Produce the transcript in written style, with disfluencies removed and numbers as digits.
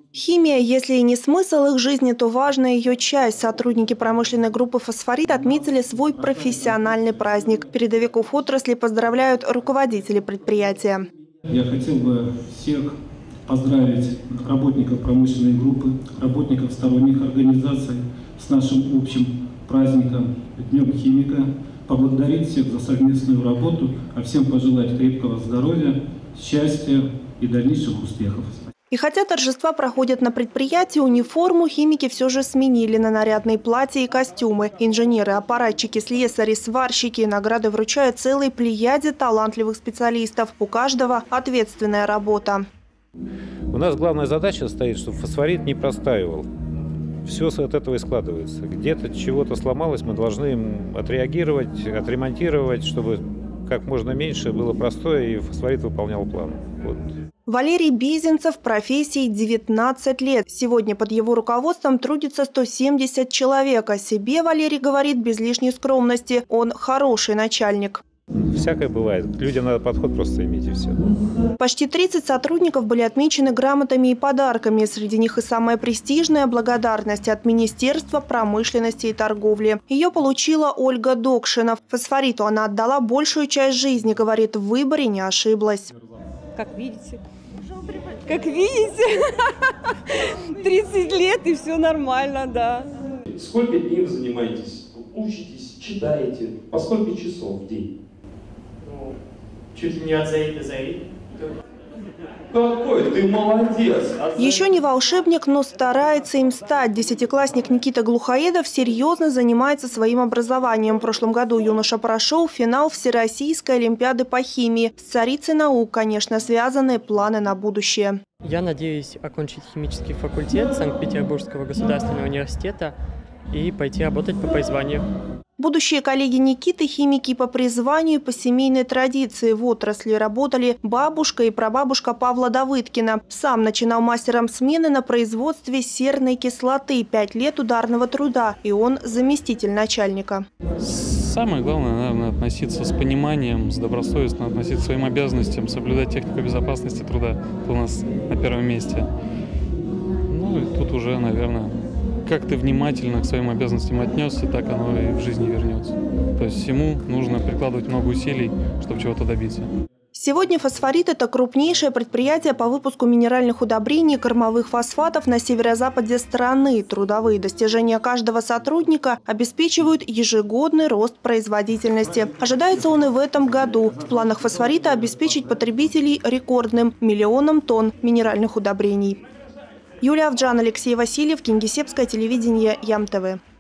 Химия, если и не смысл их жизни, то важная ее часть. Сотрудники промышленной группы «Фосфорит» отметили свой профессиональный праздник. Передовиков отрасли поздравляют руководители предприятия. Я хотел бы всех поздравить работников промышленной группы, работников сторонних организаций с нашим общим праздником Днем химика, поблагодарить всех за совместную работу, а всем пожелать крепкого здоровья, счастья и дальнейших успехов. И хотя торжества проходят на предприятии, униформу химики все же сменили на нарядные платья и костюмы. Инженеры, аппаратчики, слесари, сварщики награды вручают целой плеяде талантливых специалистов. У каждого ответственная работа. У нас главная задача стоит, чтобы фосфорит не простаивал. Все от этого и складывается. Где-то чего-то сломалось, мы должны отреагировать, отремонтировать, чтобы как можно меньше было простое и фосфорит выполнял план. Вот. Валерий Безенцев профессии 19 лет. Сегодня под его руководством трудится 170 человек. О себе Валерий говорит без лишней скромности. Он хороший начальник. Всякое бывает. К людям надо подход просто иметь и все. Почти 30 сотрудников были отмечены грамотами и подарками. Среди них и самая престижная благодарность от Министерства промышленности и торговли. Ее получила Ольга Докшина. Фосфориту она отдала большую часть жизни, говорит, в выборе не ошиблась. Как видите. Как видите, 30 лет и все нормально, да. Сколько дней вы занимаетесь? Учитесь, читаете? По сколько часов в день? Ну, чуть ли не от зари до зари. Какой ты молодец! Еще не волшебник, но старается им стать. Десятиклассник Никита Глухоедов серьезно занимается своим образованием. В прошлом году юноша прошел финал Всероссийской олимпиады по химии. С царицей наук, конечно, связаны планы на будущее. Я надеюсь окончить химический факультет Санкт-Петербургского государственного университета и пойти работать по призванию. Будущие коллеги Никиты – химики по призванию, по семейной традиции. В отрасли работали бабушка и прабабушка Павла Давыдкина. Сам начинал мастером смены на производстве серной кислоты. 5 лет ударного труда. И он заместитель начальника. Самое главное, наверное, относиться с пониманием, с добросовестно относиться к своим обязанностям, соблюдать технику безопасности труда. Это у нас на первом месте. Ну и тут уже, наверное, как ты внимательно к своим обязанностям отнесся, так оно и в жизни вернется. То есть всему нужно прикладывать много усилий, чтобы чего-то добиться. Сегодня «Фосфорит» – это крупнейшее предприятие по выпуску минеральных удобрений и кормовых фосфатов на северо-западе страны. Трудовые достижения каждого сотрудника обеспечивают ежегодный рост производительности. Ожидается он и в этом году. В планах «Фосфорита» обеспечить потребителей рекордным 1 миллионом тонн минеральных удобрений. Юлия Авджан, Алексей Васильев, Кингисеппское телевидение, ЯМ-ТВ.